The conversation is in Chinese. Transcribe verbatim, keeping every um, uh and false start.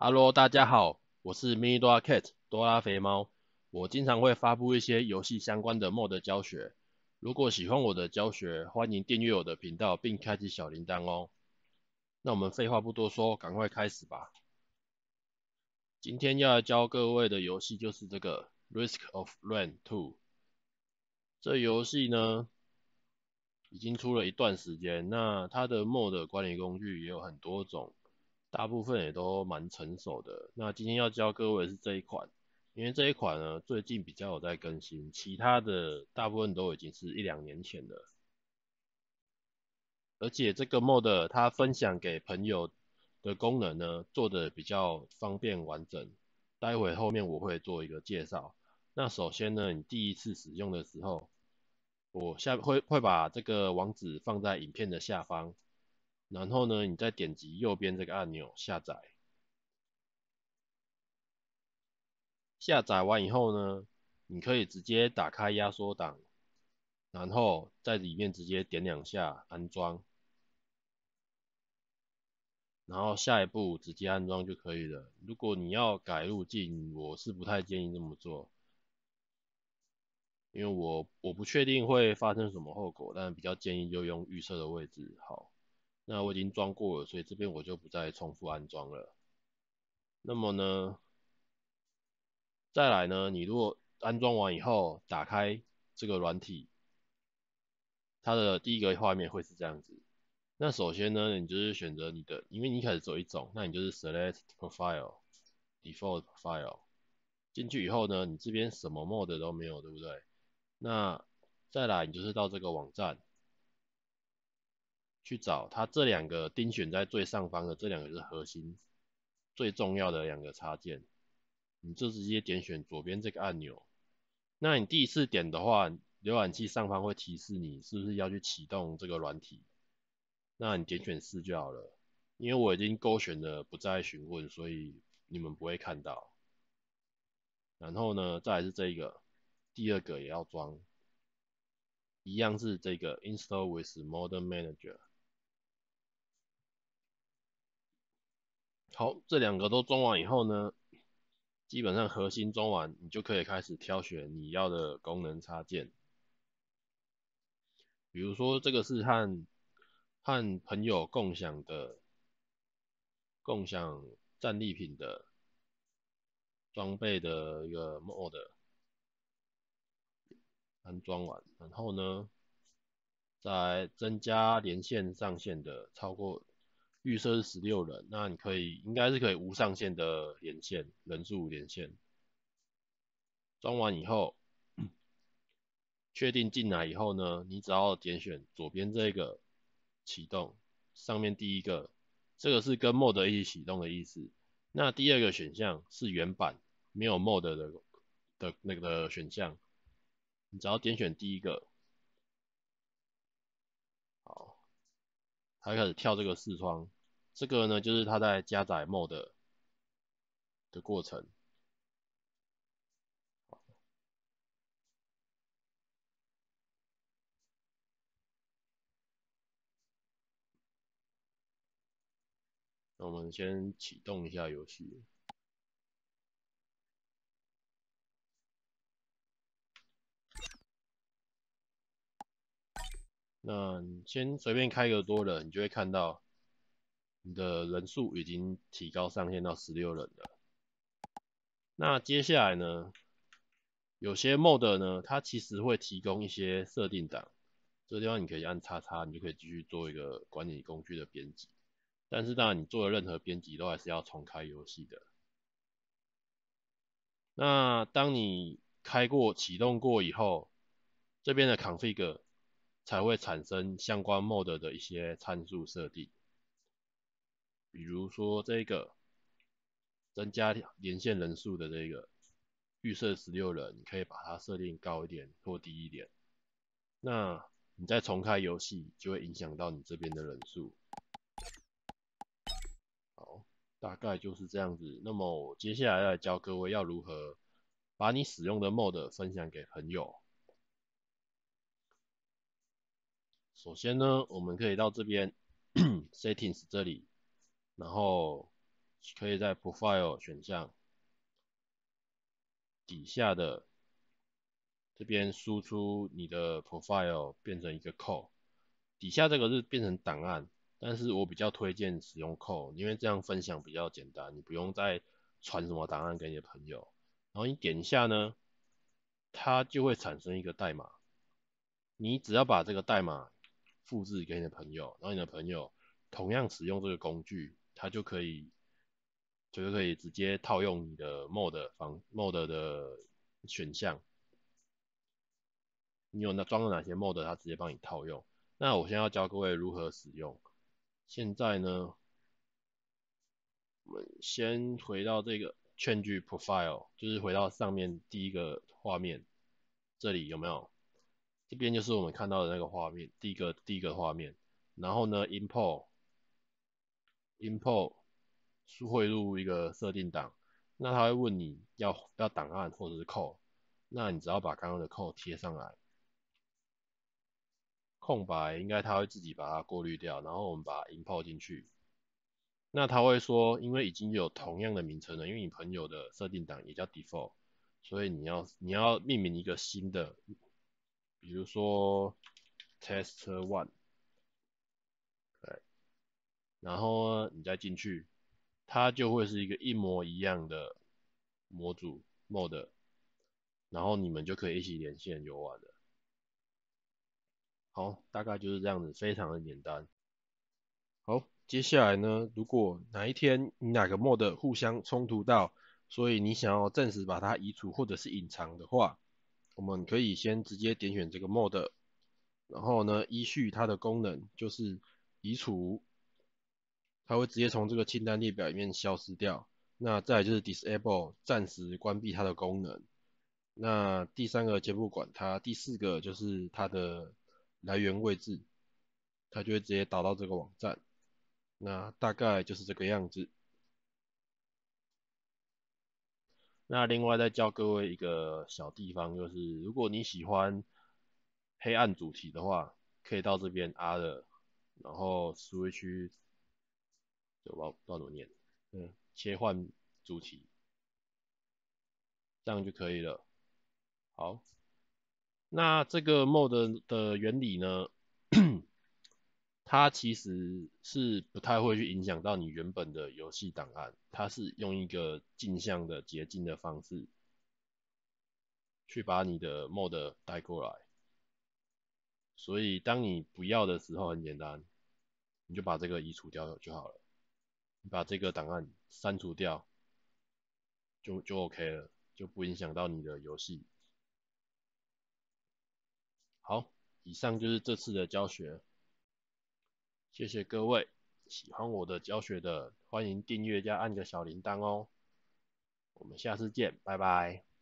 Hello，大家好，我是 Mini 多拉 Cat 多拉肥猫。我经常会发布一些游戏相关的 mod 教学。如果喜欢我的教学，欢迎订阅我的频道并开启小铃铛哦。那我们废话不多说，赶快开始吧。今天要来教各位的游戏就是这个 Risk of Rain 二。这游戏呢已经出了一段时间，那它的 mod 管理工具也有很多种，大部分也都蛮成熟的。那今天要教各位的是这一款，因为这一款呢最近比较有在更新，其他的大部分都已经是一两年前的。而且这个 mod 它分享给朋友的功能呢做的比较方便完整，待会后面我会做一个介绍。那首先呢，你第一次使用的时候，我下会会把这个网址放在影片的下方，然后呢，你再点击右边这个按钮下载。下载完以后呢，你可以直接打开压缩档，然后在里面直接点两下安装，然后下一步直接安装就可以了。如果你要改路径，我是不太建议这么做，因为我我不确定会发生什么后果，但比较建议就用预设的位置。好，那我已经装过了，所以这边我就不再重复安装了。那么呢，再来呢，你如果安装完以后打开这个软体，它的第一个画面会是这样子。那首先呢，你就是选择你的，因为你一开始走一种，那你就是 select profile default profile 进去以后呢，你这边什么 mode 都没有，对不对？那再来，你就是到这个网站去找它这两个钉选在最上方的这两个是核心最重要的两个插件，你就直接点选左边这个按钮。那你第一次点的话，浏览器上方会提示你是不是要去启动这个软体，那你点选是就好了。因为我已经勾选了不再询问，所以你们不会看到。然后呢，再来是这个，第二个也要装，一样是这个 Install with Modern Manager。好，这两个都装完以后呢，基本上核心装完，你就可以开始挑选你要的功能插件。比如说这个是和和朋友共享的共享战利品的装备的一个 mod 安装完，然后呢，再增加连线上限的超过预设是十六人，那你可以应该是可以无上限的连线人数连线。装完以后，确定进来以后呢，你只要点选左边这个启动，上面第一个，这个是跟 mod 一起启动的意思。那第二个选项是原版没有 mod 的的那个选项，你只要点选第一个，好，它开始跳这个视窗，这个呢就是它在加载 mod 的过程。那我们先启动一下游戏。那你先随便开个多人，你就会看到你的人数已经提高上限到十六人了。那接下来呢，有些 mod 呢，它其实会提供一些设定档，这个地方你可以按叉叉，你就可以继续做一个管理工具的编辑。但是当然，你做的任何编辑都还是要重开游戏的。那当你开过、启动过以后，这边的 config 才会产生相关 mod 的一些参数设定，比如说这个增加连线人数的这个预设十六人，你可以把它设定高一点或低一点。那你再重开游戏，就会影响到你这边的人数。好，大概就是这样子。那么我接下来来教各位要如何把你使用的 mod 分享给朋友。首先呢，我们可以到这边 settings 这里，然后可以在 Profile 选项底下的这边输出你的 Profile 变成一个 code， 底下这个是变成档案，但是我比较推荐使用 code， 因为这样分享比较简单，你不用再传什么档案给你的朋友。然后你点一下呢，它就会产生一个代码，你只要把这个代码复制给你的朋友，然后你的朋友同样使用这个工具，他就可以就可以直接套用你的 mod 方 mod 的选项。你有那装了哪些 mod， 它直接帮你套用。那我现在要教各位如何使用。现在呢，我们先回到这个 change profile， 就是回到上面第一个画面，这里有没有？这边就是我们看到的那个画面，第一个第一个画面。然后呢 ，import import 输汇入一个设定档，那他会问你要要档案或者是 code， 那你只要把刚刚的 code 贴上来，空白应该他会自己把它过滤掉，然后我们把它 import 进去。那他会说，因为已经有同样的名称了，因为你朋友的设定档也叫 default， 所以你要你要命名一个新的，比如说 test one， 对，然后呢你再进去，它就会是一个一模一样的模组 mod， 然后你们就可以一起连线游玩了。好，大概就是这样子，非常的简单。好，接下来呢，如果哪一天你哪个 mod 互相冲突到，所以你想要暂时把它移除或者是隐藏的话，我们可以先直接点选这个 mod， 然后呢，依序它的功能就是移除，它会直接从这个清单列表里面消失掉。那再来就是 disable， 暂时关闭它的功能。那第三个先不管它，第四个就是它的来源位置，它就会直接导到这个网站。那大概就是这个样子。那另外再教各位一个小地方，就是如果你喜欢黑暗主题的话，可以到这边 R， 然后 switch， 就不知道怎么念，嗯，切换主题，这样就可以了。好，那这个 mode 的原理呢，它其实是不太会去影响到你原本的游戏档案，它是用一个镜像的捷径的方式去把你的 mod 带过来。所以当你不要的时候，很简单，你就把这个移除掉就好了，你把这个档案删除掉，就就 OK 了，就不影响到你的游戏。好，以上就是这次的教学，谢谢各位。喜欢我的教学的，欢迎订阅加按个小铃铛哦。我们下次见，拜拜。